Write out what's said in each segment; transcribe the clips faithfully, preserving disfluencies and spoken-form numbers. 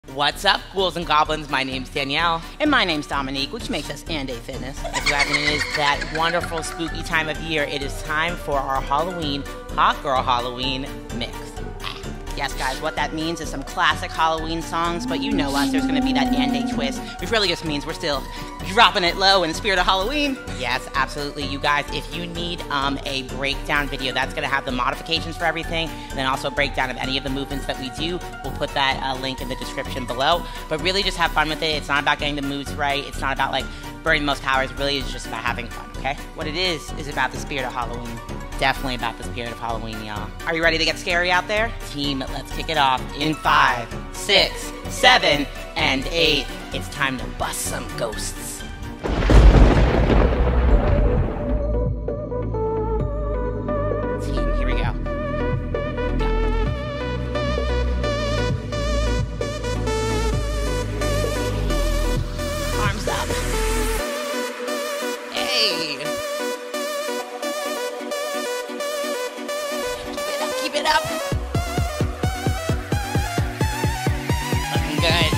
What's up, ghouls and goblins? My name's Danielle. And my name's Dominique, which makes us And A Fitness. If you haven't, it is that wonderful spooky time of year. It is time for our Halloween Hot Girl Halloween mix. Yes, guys, what that means is some classic Halloween songs, but you know us, there's going to be that And A twist, which really just means we're still dropping it low in the spirit of Halloween. Yes, absolutely. You guys, if you need um, a breakdown video, that's going to have the modifications for everything, and then also a breakdown of any of the movements that we do. We'll put that uh, link in the description below. But really just have fun with it. It's not about getting the moves right. It's not about, like, burning the most calories. Really, it's just about having fun, okay? What it is, is about the spirit of Halloween. Definitely about the spirit of Halloween, y'all. Are you ready to get scary out there? Team, let's kick it off in five, six, seven, and eight. It's time to bust some ghosts. Team, here we go. Go. Arms up. Hey. Keep it up. Looking good.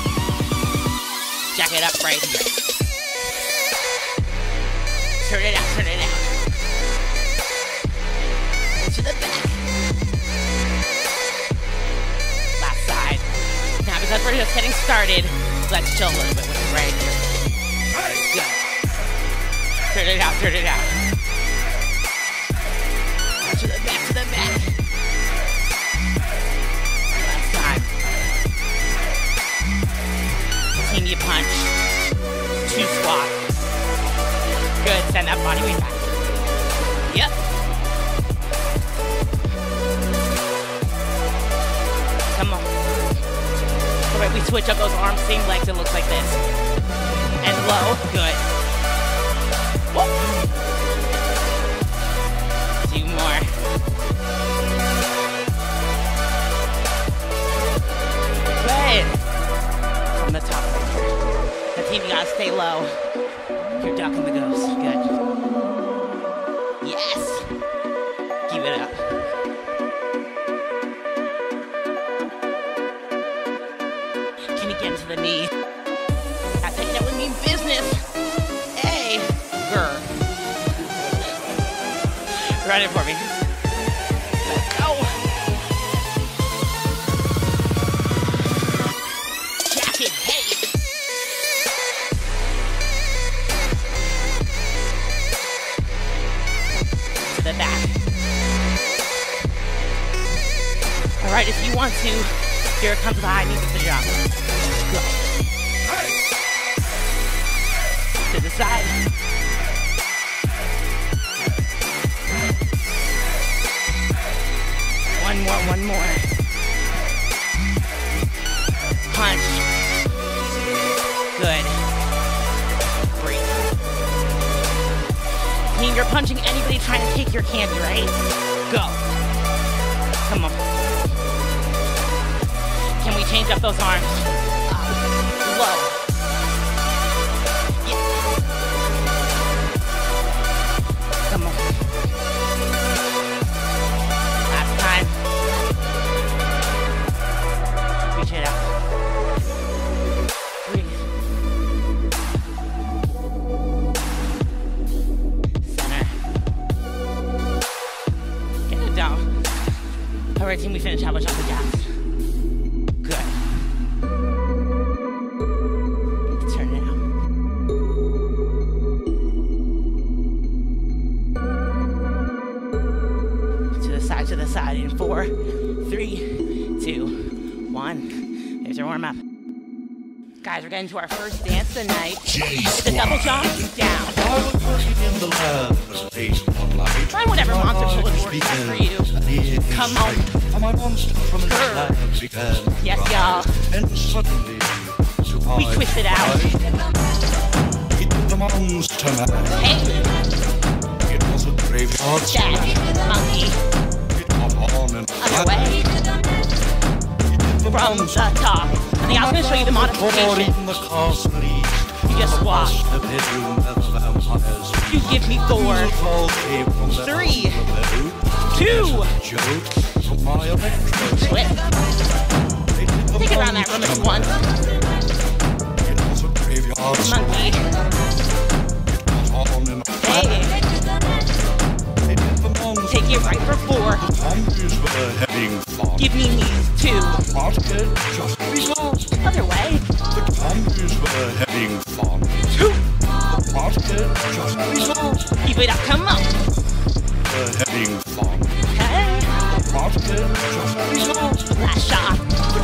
Jack it up right here. Turn it out, turn it out. To the back. Last side. Now, because we're just getting started, let's chill a little bit with it right here. Go. Turn it out, turn it out. To the back, to the back. Last time. Team, you punch. Two squat. Good, send that body weight back. Yep. Come on. Alright, we switch up those arms, same legs, it looks like this. And low, good. Whoa. Two more. Good. From the top right here. The team, you gotta stay low. You're ducking the ghost. Good. Yes. Keep it up. Can you get into the knee? I think that would mean business. Hey, grr. Run it for me. Let's go. Jacket, hey. To the back. All right, if you want to, here comes the high knee with the jump. Go. To the side. One more, one more. Punch. Good. Breathe. Team, you're punching anybody trying to take your candy, right? Go. Come on. Can we change up those arms? Up. Low. Yeah. Come on. Reach it out. Breathe. Center. Get it down. All right, team, we finish how much on the gas. Good. Turn it out. To the side, to the side in four, three, two, one. There's our warm up. Guys, we're getting to our first dance tonight. It's a double jump down. Try whatever monster show is working for you. Come on. Grr. Yes, y'all. We twist it out. Hey. Jack. Monkey. Other way. From the top. I think I was going to show you the modification. You just walk. You give me four, three, two, split, Take it around that room at once. Monkey. Hey. Take it right for four. Give me these two. Other way. Two. Keep it up, come on. Hey. Last shot.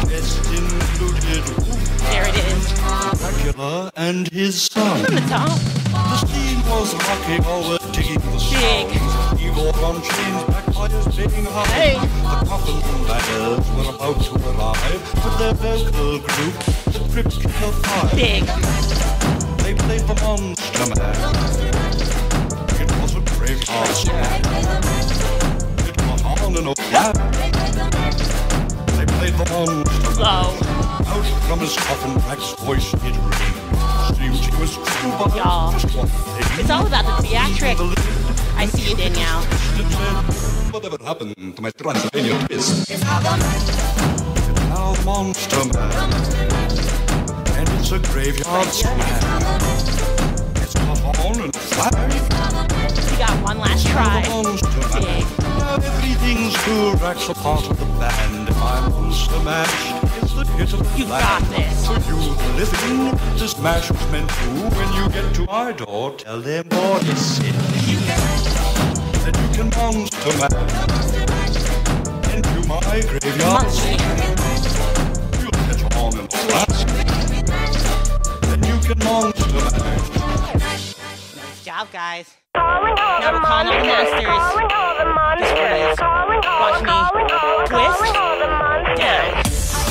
There it is. Dracula and his son. From the top. The steam was rocking over, digging the stones. He walked on chains back by his being high. Hey. The coffins and ladders were about to arrive with their vocal group, the Crypt Kicker Five. Big. They played the Monster Man. It was a graveyard smash. It got on and on. They played the Monster Man. Low. Out from his coffin, Drac's voice it rang. Seemed he was true, but Y'all. just one thing. It's all about the theatric. I see you, Danielle. Whatever happened to my Transylvania twist? It's now the Monster Man, and it's a graveyard smash. It's not on and flat. You got one last try. Big. Everything's cool. Drac's a part of the band. My Monster Mash is the hit of the You've land. got this. For you listening, this mash was meant to. When you get to my door, tell them what is it. That you can Monster Mash into my graveyard smash. You'll catch on and flat. Then you can Monster Mash. Nice job, guys. Calling all Now the we're calling all the monsters. monsters. Calling all the monsters. Calling all, Watch me. calling all, Twist. calling all the monsters. Down.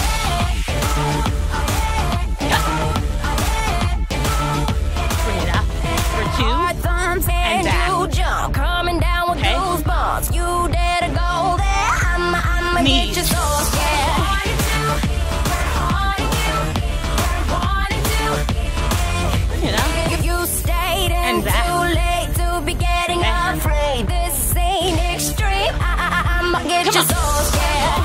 Bring it up for two. And back. Jump, coming down with Okay. goosebumps. You dare to go there? I'ma, I'ma Knees. get you so scared. Bring it up. You, you stayed in And back. too late to be getting Okay. afraid. This ain't extreme. I, I, I'ma get Come you on. so scared.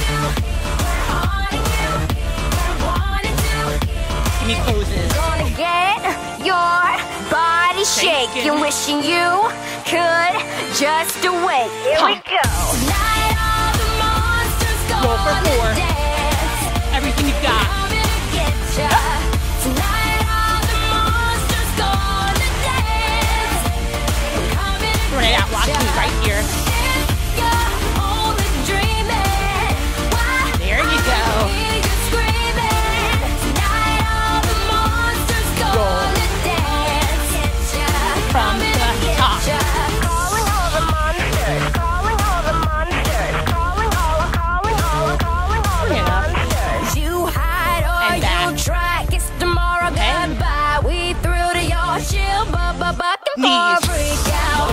Give me poses. Gonna get your body shaking, Shaking. wishing you could just awake. Here we Pump. go. Tonight all the monsters Roll for gonna four. dance. Everything you've got. Coming to get ya. Tonight all the monsters gonna dance. Coming to Bring it out. get Watch ya. me right here. If you're only dreaming, why There you go. I hear you screaming. Tonight all the monsters gonna dance. Get ya. From Coming the to get top. ya. Calling all the monsters. Calling all the monsters. Calling all, calling all, calling all the Bring it up. monsters. You hide or And back. you try. Kiss tomorrow Okay. goodbye. We through to your shield, but but bucking for a Knees. freak out.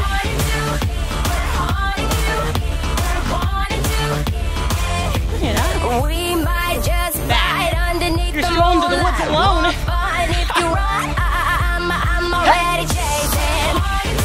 Bring it up. We might just Back. bite underneath You're the strolling to the woods moonlight. alone. More fun if you run. I, I, I'm, I'm already chasing.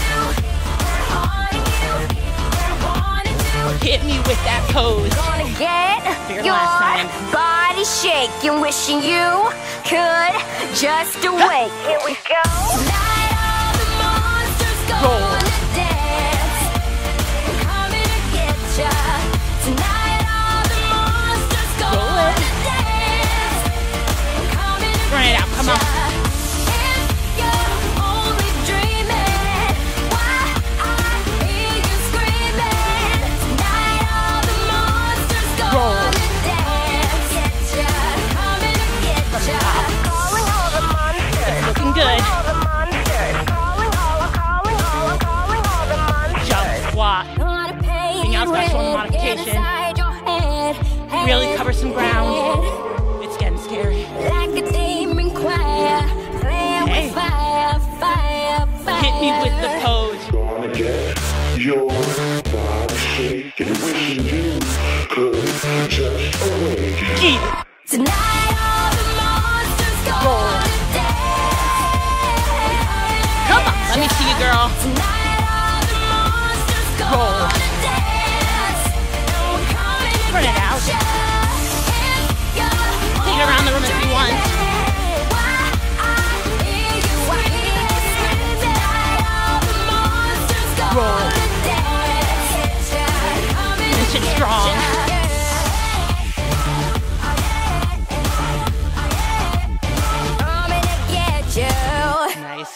Hit me with that pose. Gonna get Your your last time. body shaking, wishing you could just awake. Here we go. Tonight all the monsters Roll. gonna dance. Coming to get ya. Tonight all the monsters Roll it. gonna dance. Coming to Bring it out. Come on. if you're only dreaming, why I hear you screaming. Tonight all the monsters Roll. gonna dance. Get ya, coming to get ya. Calling all the monsters. Looking good. All the monsters. Calling all, calling all, calling all the monsters. Jump, squat. Gonna paint Being out special red, modification. get inside your head. Really cover some ground. It's getting scary. Like a demon choir, playing Hey. with fire, fire, fire. Hit me with the pose. Gonna get your body shaking, wishing you could just awake. Keep it. Tonight all the monsters gonna dance. Come on. Let me see you, girl. Tonight all the monsters Roll. gonna dance. And we're coming to Run it get out. ya. If you're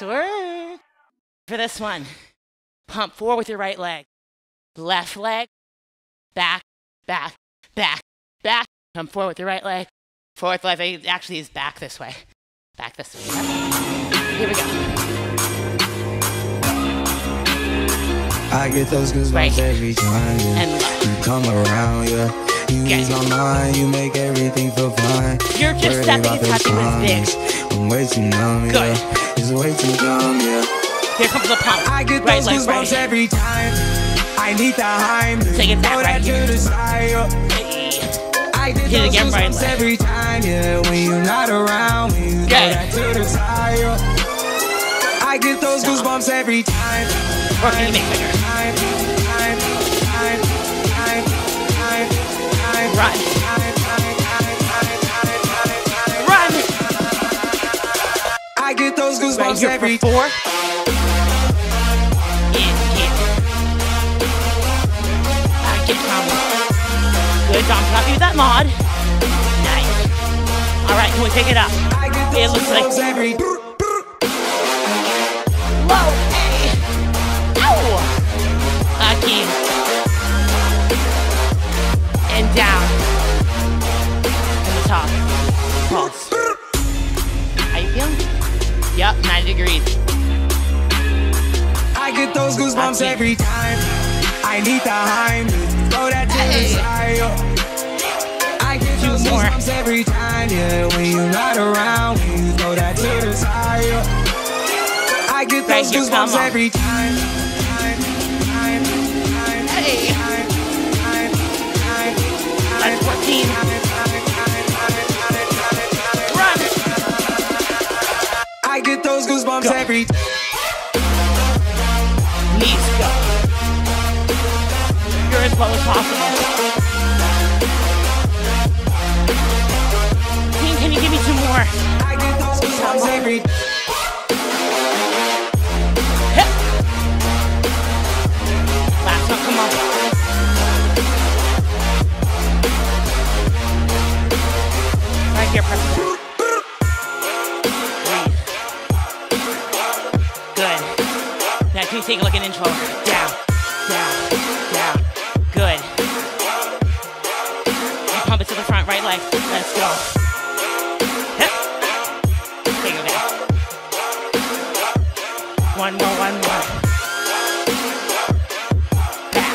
work. For this one, pump forward with your right leg. Left leg, back, back, back, back. Come forward with your right leg. Forward leg, it actually is back this way. Back this way. Here we go. I get those goosebumps Right. every time yeah. And left. you come around, yeah. You Get ease it. my mind, you make everything feel fine. You're just Worried stepping about and the touching this signs. I'm way too numb, Good. yeah. It's way too dumb, yeah. Here comes the pump. I get Right those leg, goosebumps right hand. every time. I need the Heimlich. Take it back Throw right that here. to the side, yeah. Hey. I get Hit it those again, right goosebumps leg. every time, yeah. When you're not around, when you throw Good. that to the side, yeah. I get those goosebumps every time. Or can you make bigger? Time, time, time, time, time, time. Run. Time, time, time, time, time, time, time. Run. I get those Right goosebumps here every for four. In, in. Uh, get combo. Good, Dom. Not use that mod. Nice. All right, can we pick it up? I get It those looks like goosebumps every low. Hey. Ow. Again. And down. And the top. Pulse. How you feeling? Yep, ninety degrees. I get those goosebumps Okay. every time. I need the Heimlich. Throw that to the Hey. side, yeah. I get Two those more. goosebumps every time, yeah. When you're not around, when you throw that to the side, yeah. I get Right those here, come goosebumps on. every time. Time, time, time, Hey. time, time, time, That's time, fourteen. time, time, time, time, time, time. Run. I get those goosebumps Go. every time. Knees go. You're as low as possible. Team, can you give me two more? I get those goosebumps every time. Hip. Last one, come on. Right here, press it. Breathe. Good. Now can you take a look at intro? Down, down, down. Good. You pump it to the front, right leg. Let's go. Hip. Take it back. One more, one more. Back.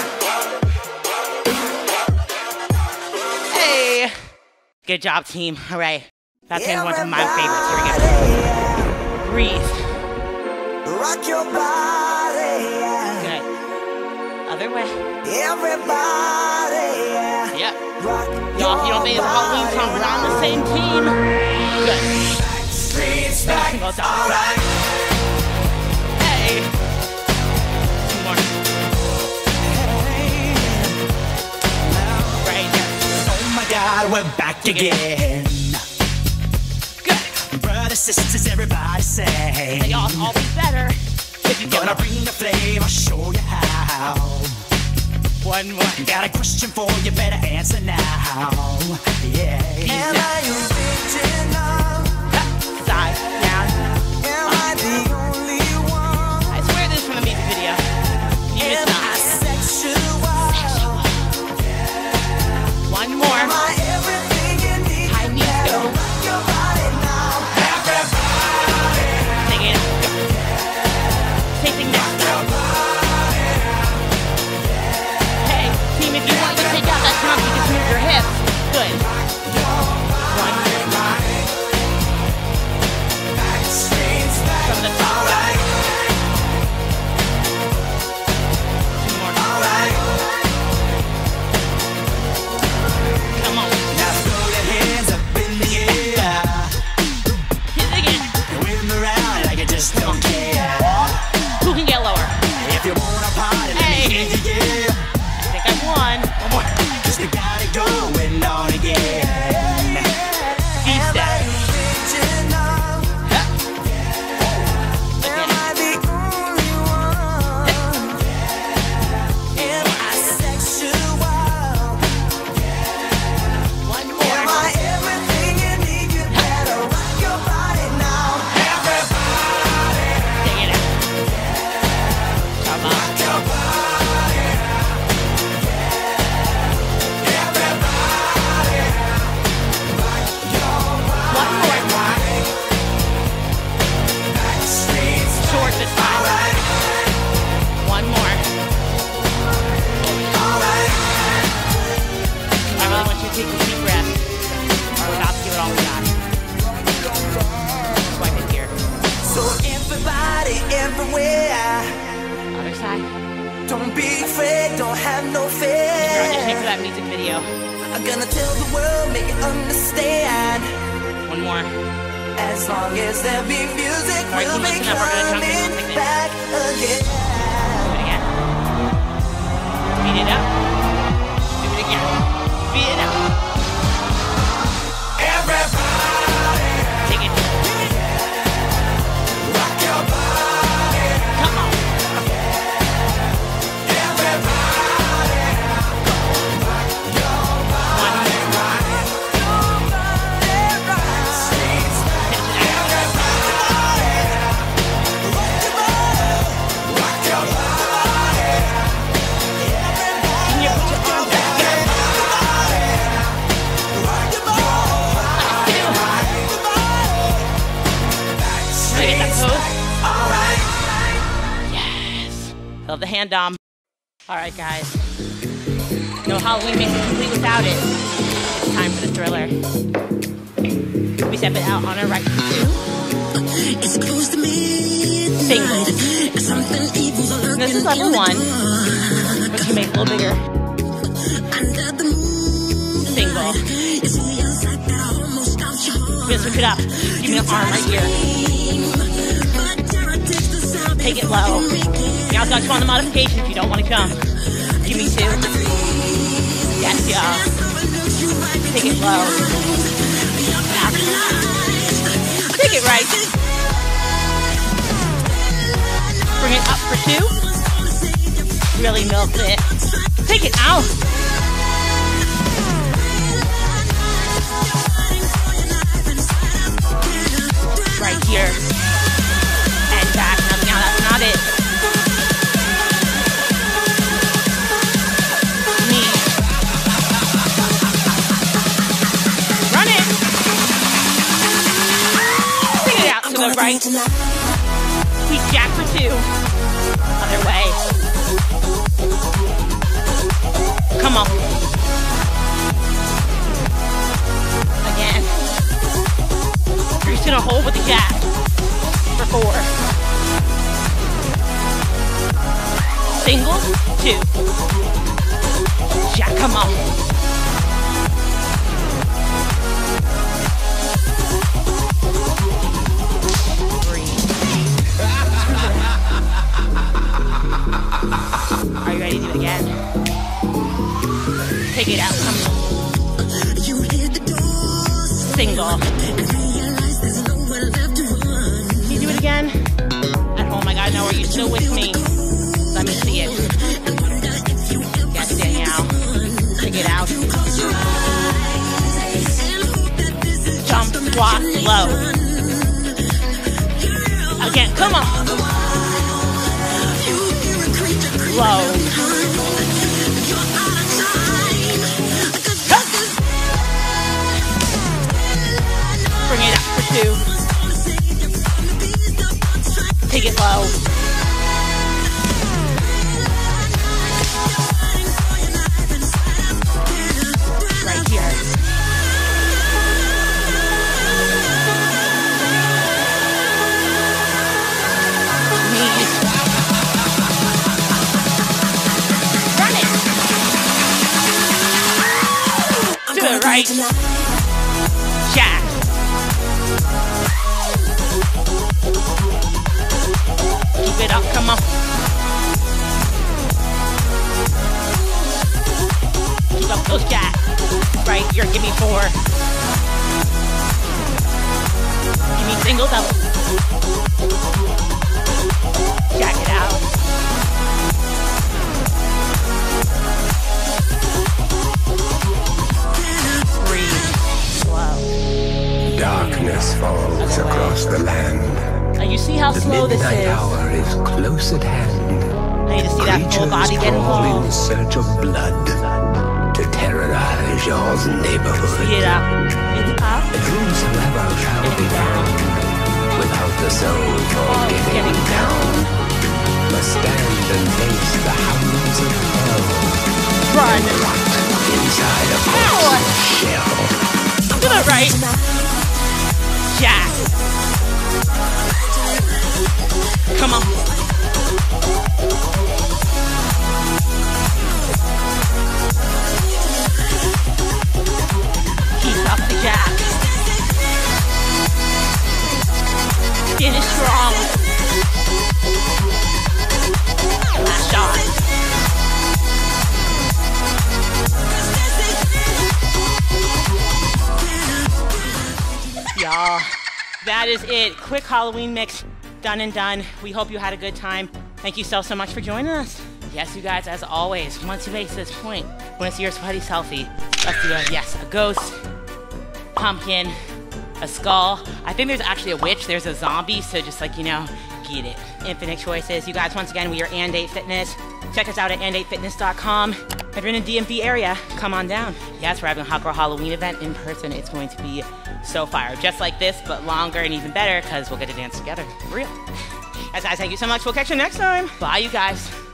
Hey. Good job, team. All right. That's gonna be one of my favorites. Here we go. Breathe. Rock your body, yeah. Good. Other way. Everybody, yeah. Yep. Rock Y'all, if you don't think it's a Halloween song, we're not on the same team. Good. streets Every back. single time. All right. Hey. Two more. Right here. Oh my God, we're back Dig it. again. Good. Brothers, sisters, everybody say. Hey, y'all, it's always better if you Gonna get bring the flame, I'll show you how. one more. Got a question for you, better answer now. Yeah. Am I original? Side, down. Am I the only one? I swear this is from the music video. You just Am I not. sexual? One more. Am I everything you need? High knees go. Rock your body now. Sing it. Go. Same thing next time. Hey, team, if you want to take out that trunk, you can move your hips. Good. One more. Gonna tell the world, make it understand. One more. As long as there be music, right, we'll be listen up, we're gonna coming jump in, back again. Do it again. Speed it up. Do it again. Speed it up. Everybody, Take it. rock your body. Come on. Everybody, rock your body. Rock your body, right. Streets, everybody, rock your body. Rock your body. Can you put your arms back? Rock your body. Can I get that pose? All right. Yes. Love the hand dom. All right, guys. No Halloween makes it complete without it. It's time for the thriller. We step it out on our right to two. It's close to midnight. Single. Something evil's lurking. This is level one, but you make it a little bigger. Under the moon. Single. It's feels like that almost stops your heart. We're gonna switch it up. Give me an arm right here. But terror takes the sound. Take it low. You also got you on the modification if you don't want to jump. Give me two. Yes, y'all. Take it low. Now. Take it right. Bring it up for two. Really milk it. Take it out. Right here. And back. Nothing out. That's not it. Knee. Run it. Take it out to the right. We jack for two. Other way. Come on. Again. You're just gonna hold with the jack for four. Single, two. Jack, come on. Are you ready to do it again? Take it out, come on. Single. Can you do it again? At home, I gotta know, are you still with me? Let me see it. Yes, Danielle. Take it out. Jump, squat, low. Again, come on. Low. Bring it up for two. Take it low. Right here. Knees. Run it. To the right. Jack. Keep it up, come on. Keep up those jacks. Right here, give me four. Give me single double. Jack it out. Breathe. Slow. Darkness falls across the land. Now you see how The slow this midnight is. hour is close at hand. I need to see that full body get Creatures crawl in involved. search of blood to terrorize your neighborhood. Speed it up. It's up. And whosoever shall be found without the soul for Oh, it's getting getting down must stand and face the hounds of hell. Run. Rot inside a corpse's shell. To the right. Jack. Come on. Finish strong. Last shot. Y'all, that is it. Quick Halloween mix, done and done. We hope you had a good time. Thank you so, so much for joining us. Yes, you guys, as always, once you make this point, want to see your sweaty selfie, let's do a, yes, a ghost, pumpkin, a skull. I think there's actually a witch, there's a zombie, so just like, you know, get it. Infinite choices. You guys, once again, we are And eight Fitness. Check us out at and eight fitness dot com. If you're in the D M V area, come on down. Yes, we're having a Hot Girl Halloween event in person. It's going to be so fire. Just like this, but longer and even better, because we'll get to dance together. For real. Yes, guys, thank you so much. We'll catch you next time. Bye, you guys.